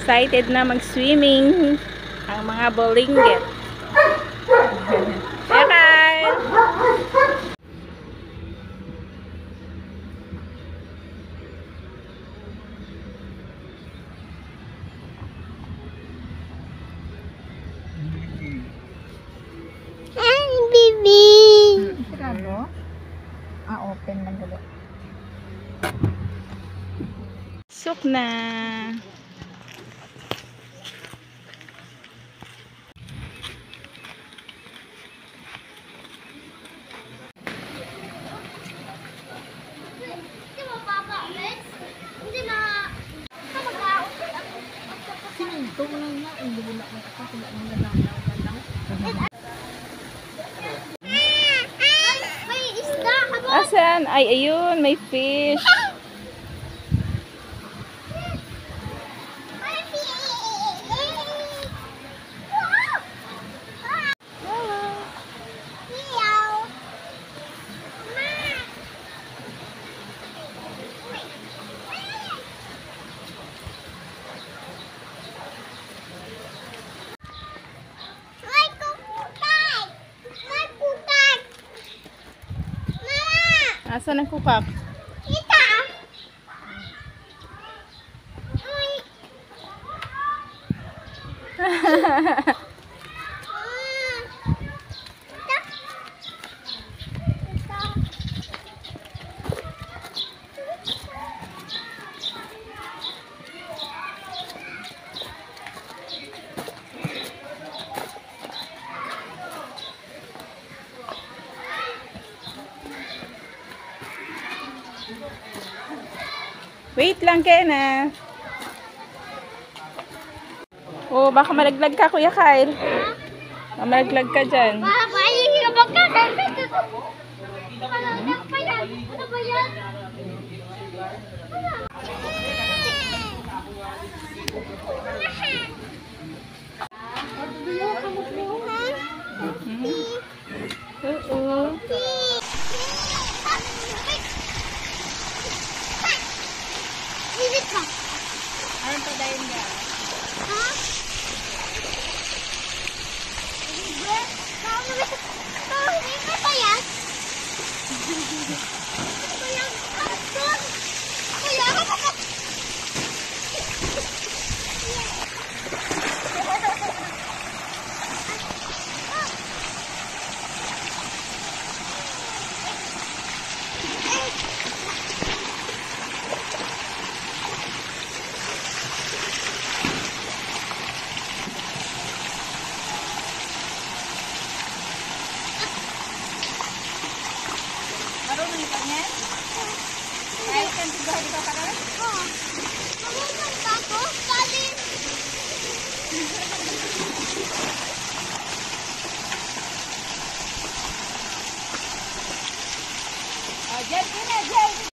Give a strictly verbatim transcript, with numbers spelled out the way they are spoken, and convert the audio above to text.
excited na mag-swimming ang mga bolinggit. Kyle! Hi, baby! Sigado? Ah, open lang gali. Suk na. Sininto mo lang na. Hindi mo na ako kung ano na lang. May isda! Asan? Ay, ayun. May fish. Asan ang kukak? Kita! Uy! Wait lang, Kena. Oh, baka malaglag ka, Kuya Kyle. Baka malaglag ka dyan. Baba, yung ka magkakagod. Ano ba yan? Ano ba yan? Oo. Visit ka. Ano pa dahil nga? Ha? Libre? Libre? Libre pa yan? Libre yan? Asun? Kuya, kapag... Marunong ka niya? Kaya ka nagtigaw dito ka rin? Oo. Marunong ka ako? Galing. Oh, dyan, dyan, dyan.